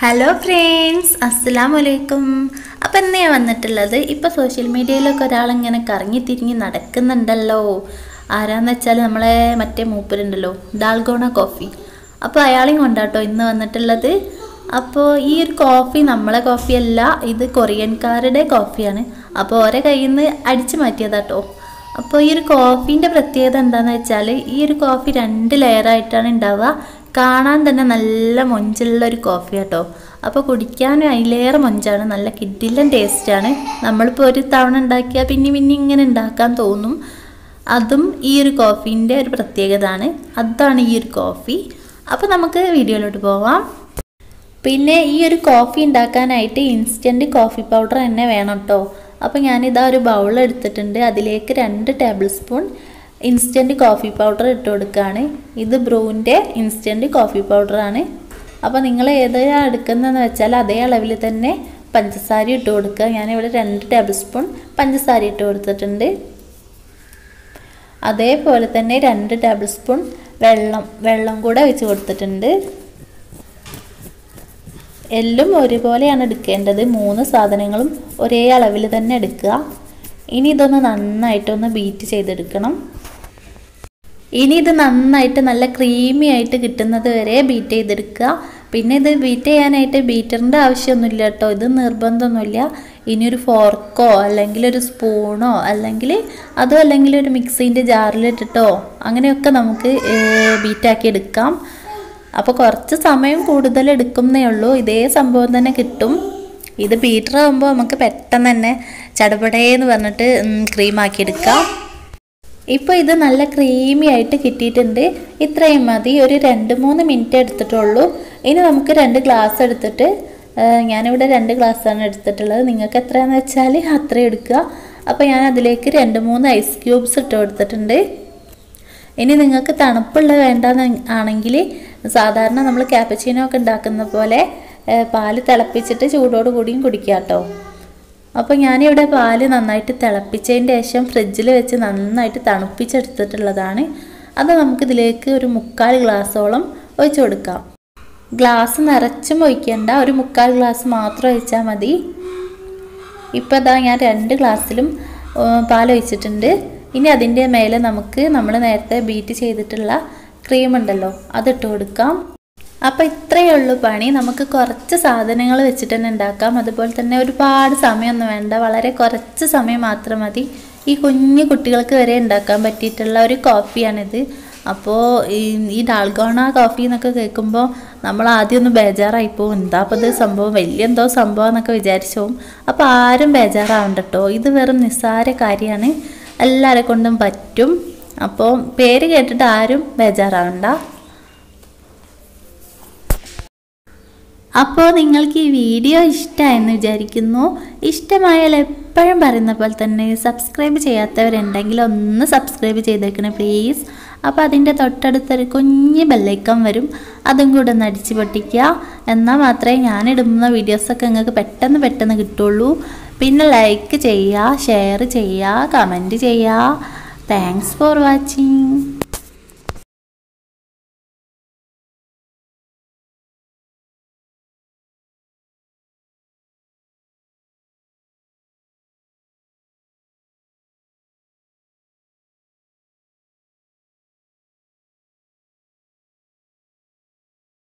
Hello friends, അസ്സലാമു അലൈക്കും. അപ്പം എന്നെ വന്നിട്ടുള്ളത് ഇപ്പോൾ സോഷ്യൽ മീഡിയയിലൊക്കെ ഒരാളിങ്ങനെ കറങ്ങി തിരിഞ്ഞ് നടക്കുന്നുണ്ടല്ലോ. ആരാന്ന് വെച്ചാൽ നമ്മളെ മറ്റേ മൂപ്പരുണ്ടല്ലോ, ഡാൽഗോണ കോഫി. അപ്പോൾ അയാളെയും കൊണ്ടാട്ടോ ഇന്ന് വന്നിട്ടുള്ളത്. അപ്പോൾ ഈ ഒരു കോഫി നമ്മളെ കോഫിയല്ല, ഇത് കൊറിയൻകാരുടെ കോഫിയാണ്. അപ്പോൾ ഓരോ കയ്യിൽ നിന്ന് അടിച്ചു മാറ്റിയതാട്ടോ. അപ്പോൾ ഈ ഒരു കോഫീൻ്റെ പ്രത്യേകത എന്താണെന്ന് വെച്ചാൽ ഈ ഒരു കോഫി 2 ലെയറായിട്ടാണ് ഉണ്ടാവുക. കാണാൻ തന്നെ നല്ല മൊഞ്ചുള്ള ഒരു കോഫി കേട്ടോ. അപ്പോൾ കുടിക്കാനും അതിലേറെ മൊഞ്ചാണ്, നല്ല കിഡിലൻ ടേസ്റ്റാണ്. നമ്മളിപ്പോൾ ഒരു തവണ ഉണ്ടാക്കിയാൽ പിന്നെ ഇങ്ങനെ ഉണ്ടാക്കാൻ തോന്നും. അതും ഈ ഒരു കോഫീൻ്റെ ഒരു പ്രത്യേകത ആണ്. അതാണ് ഈ ഒരു കോഫി. അപ്പോൾ നമുക്ക് വീഡിയോയിലോട്ട് പോവാം. പിന്നെ ഈ ഒരു കോഫി ഉണ്ടാക്കാനായിട്ട് ഇൻസ്റ്റൻറ്റ് കോഫി പൗഡർ തന്നെ വേണം കേട്ടോ. അപ്പോൾ ഞാനിതാ ഒരു ബൗൾ എടുത്തിട്ടുണ്ട്. അതിലേക്ക് 2 table spoon instant coffee powder ഇട്ട് കൊടുക്കുകയാണ്. ഇത് ബ്രൂവിൻ്റെ ഇൻസ്റ്റൻറ്റ് കോഫി പൗഡറാണ്. അപ്പോൾ നിങ്ങൾ ഏതാണ് എടുക്കുന്നതെന്ന് വെച്ചാൽ അതേ അളവിൽ തന്നെ പഞ്ചസാര ഇട്ട് കൊടുക്കുക. ഞാനിവിടെ 2 ടേബിൾ സ്പൂൺ പഞ്ചസാര ഇട്ട് കൊടുത്തിട്ടുണ്ട്. അതേപോലെ തന്നെ 2 ടേബിൾ സ്പൂൺ വെള്ളം കൂടെ ഒഴിച്ച് കൊടുത്തിട്ടുണ്ട്. എല്ലാം ഒരുപോലെയാണ് എടുക്കേണ്ടത്. 3 സാധനങ്ങളും ഒരേ അളവിൽ തന്നെ എടുക്കുക. ഇനി ഇതൊന്ന് നന്നായിട്ടൊന്ന് ബീറ്റ് ചെയ്തെടുക്കണം. ഇനി ഇത് നന്നായിട്ട് നല്ല ക്രീമി ആയിട്ട് കിട്ടുന്നത് വരെ ബീറ്റ് ചെയ്തെടുക്കുക. പിന്നെ ഇത് ബീറ്റ് ചെയ്യാനായിട്ട് ബീറ്ററിൻ്റെ ആവശ്യമൊന്നുമില്ല കേട്ടോ. ഇത് നിർബന്ധമൊന്നുമില്ല. ഇനിയൊരു ഫോർക്കോ അല്ലെങ്കിൽ ഒരു സ്പൂണോ അല്ലെങ്കിൽ ഒരു മിക്സീൻ്റെ ജാറിലിട്ടിട്ടോ അങ്ങനെയൊക്കെ നമുക്ക് ബീറ്റാക്കി എടുക്കാം. അപ്പോൾ കുറച്ച് സമയം കൂടുതൽ എടുക്കുന്നേ ഉള്ളൂ. ഇതേ സംഭവം തന്നെ കിട്ടും. ഇത് ബീറ്റർ ആകുമ്പോൾ നമുക്ക് പെട്ടെന്ന് തന്നെ ചടപടേന്ന് പറഞ്ഞിട്ട് ക്രീമാക്കി എടുക്കാം. ഇപ്പോൾ ഇത് നല്ല ക്രീമി ആയിട്ട് കിട്ടിയിട്ടുണ്ട്. ഇത്രയും മതി. ഒരു 2-3 മിനിറ്റ് എടുത്തിട്ടുള്ളൂ. ഇനി നമുക്ക് 2 ഗ്ലാസ് എടുത്തിട്ട്, ഞാനിവിടെ 2 ഗ്ലാസ്സാണ് എടുത്തിട്ടുള്ളത്. നിങ്ങൾക്ക് എത്രയാണെന്ന് വെച്ചാൽ അത്രയും എടുക്കുക. അപ്പോൾ ഞാൻ അതിലേക്ക് 2-3 ഐസ് ക്യൂബ്സ് ഇട്ട് കൊടുത്തിട്ടുണ്ട്. ഇനി നിങ്ങൾക്ക് തണുപ്പുള്ള വേണ്ടെന്ന് ആണെങ്കിൽ സാധാരണ നമ്മൾ ക്യാപ്പച്ചീനോ ഒക്കെ ഉണ്ടാക്കുന്ന പോലെ പാല് തിളപ്പിച്ചിട്ട് ചൂടോട് കൂടിയും കുടിക്കുക കേട്ടോ. അപ്പോൾ ഞാനിവിടെ പാല് നന്നായിട്ട് തിളപ്പിച്ചതിൻ്റെ ശേഷം ഫ്രിഡ്ജിൽ വെച്ച് നന്നായിട്ട് തണുപ്പിച്ചെടുത്തിട്ടുള്ളതാണ്. അത് നമുക്കിതിലേക്ക് ഒരു 3/4 ഗ്ലാസ്സോളം ഒഴിച്ചു കൊടുക്കാം. ഗ്ലാസ് നിറച്ചും ഒഴിക്കേണ്ട, ഒരു 3/4 ഗ്ലാസ് മാത്രം ഒഴിച്ചാൽ മതി. ഇപ്പോൾ ഇതാ ഞാൻ 2 ഗ്ലാസ്സിലും പാൽ ഒഴിച്ചിട്ടുണ്ട്. ഇനി അതിൻ്റെ മേലെ നമ്മൾ നേരത്തെ ബീറ്റ് ചെയ്തിട്ടുള്ള ക്രീം ഉണ്ടല്ലോ അതിട്ട് കൊടുക്കാം. അപ്പോൾ ഇത്രയേ ഉള്ളൂ പണി. നമുക്ക് കുറച്ച് സാധനങ്ങൾ വെച്ചിട്ട് തന്നെ ഉണ്ടാക്കാം. അതുപോലെ തന്നെ ഒരുപാട് സമയമൊന്നും വേണ്ട, വളരെ കുറച്ച് സമയം മാത്രം മതി. ഈ കുഞ്ഞു കുട്ടികൾക്ക് വരെ ഉണ്ടാക്കാൻ പറ്റിയിട്ടുള്ള ഒരു കോഫിയാണിത്. അപ്പോൾ ഈ ഡാൽഗോണ കോഫി എന്നൊക്കെ കേൾക്കുമ്പോൾ നമ്മൾ ആദ്യം ഒന്ന് ബേജാറായിപ്പോവും. എന്താ അപ്പോൾ ഇത് സംഭവം, വലിയ എന്തോ സംഭവം എന്നൊക്കെ വിചാരിച്ചു പോവും. അപ്പോൾ ആരും ബേജാറാവണ്ട കേട്ടോ. ഇത് വെറും നിസ്സാര കാര്യമാണ്, എല്ലാവരെ കൊണ്ടും പറ്റും. അപ്പോൾ പേര് കേട്ടിട്ട് ആരും ബേജാറാവണ്ട. അപ്പോൾ നിങ്ങൾക്ക് ഈ വീഡിയോ ഇഷ്ടമായെന്ന് വിചാരിക്കുന്നു. ഇഷ്ടമായാൽ എപ്പോഴും പറയുന്ന പോലെ തന്നെ സബ്സ്ക്രൈബ് ചെയ്യാത്തവരുണ്ടെങ്കിൽ ഒന്ന് സബ്സ്ക്രൈബ് ചെയ്തേക്കണേ പ്ലീസ്. അപ്പോൾ അതിൻ്റെ തൊട്ടടുത്തൊരു കുഞ്ഞ് ബെല്ലൈക്കൺ വരും, അതും കൂടെ ഒന്ന് അടിച്ച് പൊട്ടിക്കുക. എന്നാൽ മാത്രമേ ഞാനിടുന്ന വീഡിയോസൊക്കെ നിങ്ങൾക്ക് പെട്ടെന്ന് കിട്ടുള്ളൂ. പിന്നെ ലൈക്ക് ചെയ്യുക, ഷെയർ ചെയ്യുക, കമൻറ്റ് ചെയ്യുക. Thanks for watching.